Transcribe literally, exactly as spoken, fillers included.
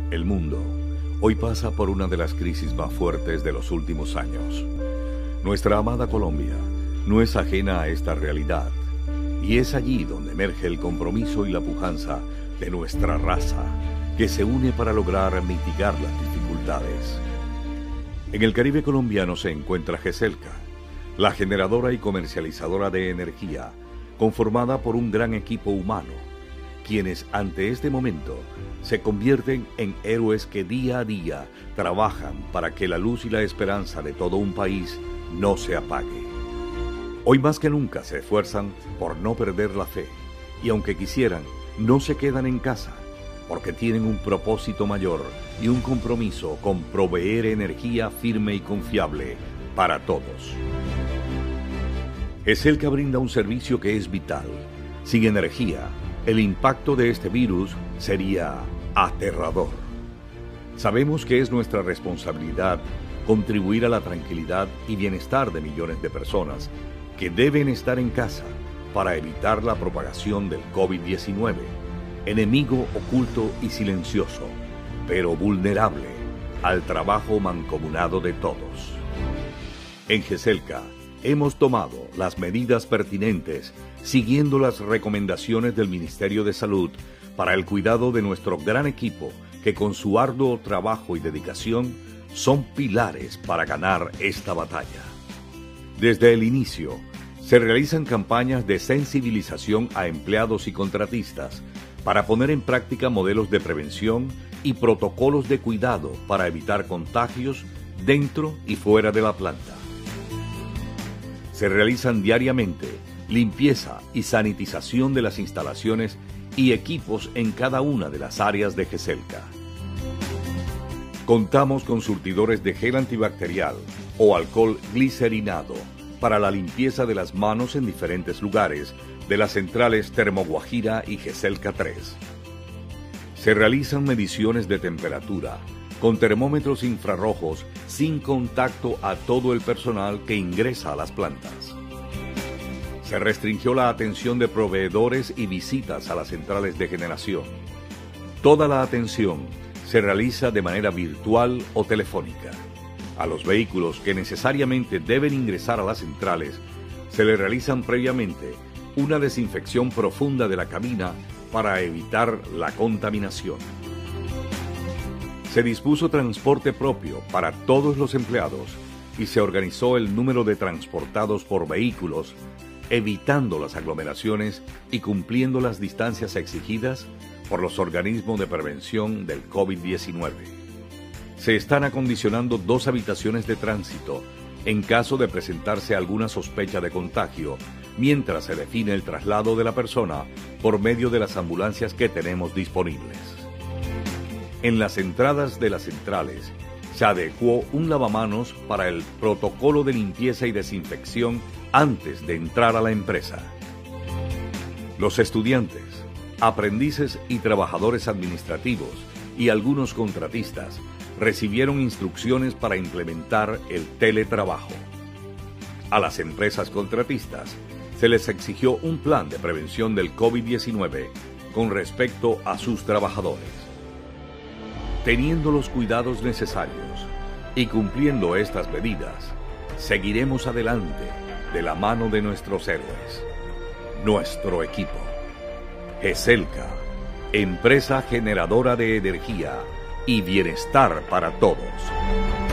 El mundo hoy pasa por una de las crisis más fuertes de los últimos años. Nuestra amada Colombia no es ajena a esta realidad, y es allí donde emerge el compromiso y la pujanza de nuestra raza, que se une para lograr mitigar las dificultades. En el Caribe colombiano se encuentra GESELCA, la generadora y comercializadora de energía, conformada por un gran equipo humano, quienes ante este momento se convierten en héroes que día a día trabajan para que la luz y la esperanza de todo un país no se apague. Hoy más que nunca se esfuerzan por no perder la fe, y aunque quisieran, no se quedan en casa, porque tienen un propósito mayor y un compromiso con proveer energía firme y confiable para todos. GESELCA brinda un servicio que es vital. Sin energía, el impacto de este virus sería aterrador. Sabemos que es nuestra responsabilidad contribuir a la tranquilidad y bienestar de millones de personas que deben estar en casa para evitar la propagación del COVID diecinueve, enemigo oculto y silencioso, pero vulnerable al trabajo mancomunado de todos. En GESELCA hemos tomado las medidas pertinentes siguiendo las recomendaciones del Ministerio de Salud para el cuidado de nuestro gran equipo que con su arduo trabajo y dedicación son pilares para ganar esta batalla. Desde el inicio, se realizan campañas de sensibilización a empleados y contratistas para poner en práctica modelos de prevención y protocolos de cuidado para evitar contagios dentro y fuera de la planta. Se realizan diariamente limpieza y sanitización de las instalaciones y equipos en cada una de las áreas de GESELCA. Contamos con surtidores de gel antibacterial o alcohol glicerinado para la limpieza de las manos en diferentes lugares de las centrales Termoguajira y GESELCA tres. Se realizan mediciones de temperatura con termómetros infrarrojos sin contacto a todo el personal que ingresa a las plantas. Se restringió la atención de proveedores y visitas a las centrales de generación. Toda la atención se realiza de manera virtual o telefónica. A los vehículos que necesariamente deben ingresar a las centrales se les realizan previamente una desinfección profunda de la cabina para evitar la contaminación. Se dispuso transporte propio para todos los empleados y se organizó el número de transportados por vehículos, evitando las aglomeraciones y cumpliendo las distancias exigidas por los organismos de prevención del COVID diecinueve. Se están acondicionando dos habitaciones de tránsito en caso de presentarse alguna sospecha de contagio, mientras se define el traslado de la persona por medio de las ambulancias que tenemos disponibles. En las entradas de las centrales se adecuó un lavamanos para el protocolo de limpieza y desinfección antes de entrar a la empresa. Los estudiantes, aprendices y trabajadores administrativos y algunos contratistas recibieron instrucciones para implementar el teletrabajo. A las empresas contratistas se les exigió un plan de prevención del COVID diecinueve con respecto a sus trabajadores. Teniendo los cuidados necesarios y cumpliendo estas medidas, seguiremos adelante de la mano de nuestros héroes, nuestro equipo. GESELCA, empresa generadora de energía y bienestar para todos.